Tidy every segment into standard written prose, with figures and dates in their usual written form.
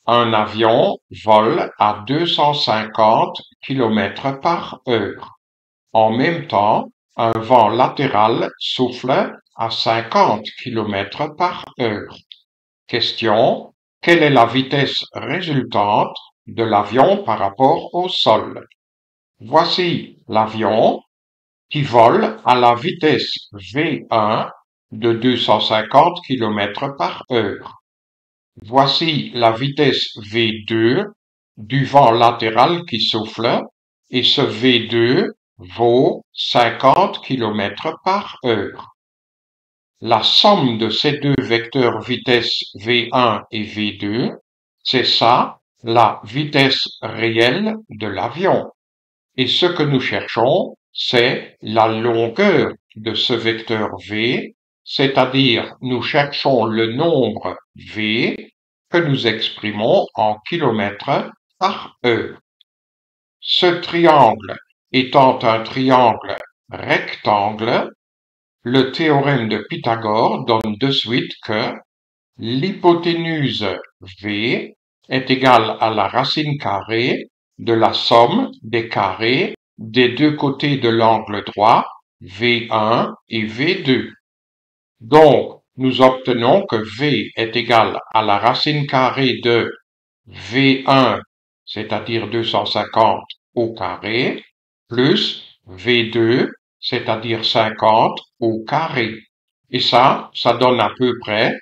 Un avion vole à 250 km par heure. En même temps, un vent latéral souffle à 50 km par heure. Question: quelle est la vitesse résultante de l'avion par rapport au sol? Voici l'avion qui vole à la vitesse V1 de 250 km par heure. Voici la vitesse V2 du vent latéral qui souffle et ce V2 vaut 50 km par heure. La somme de ces deux vecteurs vitesse V1 et V2, c'est ça, la vitesse réelle de l'avion. Et ce que nous cherchons, c'est la longueur de ce vecteur V, c'est-à-dire nous cherchons le nombre V que nous exprimons en kilomètres par heure. Ce triangle étant un triangle rectangle, le théorème de Pythagore donne de suite que l'hypoténuse V est égale à la racine carrée de la somme des carrés des deux côtés de l'angle droit V1 et V2. Donc, nous obtenons que V est égal à la racine carrée de V1, c'est-à-dire 250 au carré, plus V2, c'est-à-dire 50 au carré. Et ça donne à peu près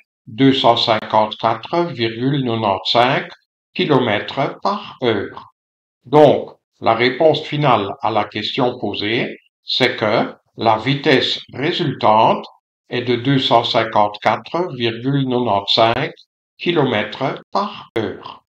254,95 km par heure. Donc, la réponse finale à la question posée, c'est que la vitesse résultante est de 254,95 km par heure.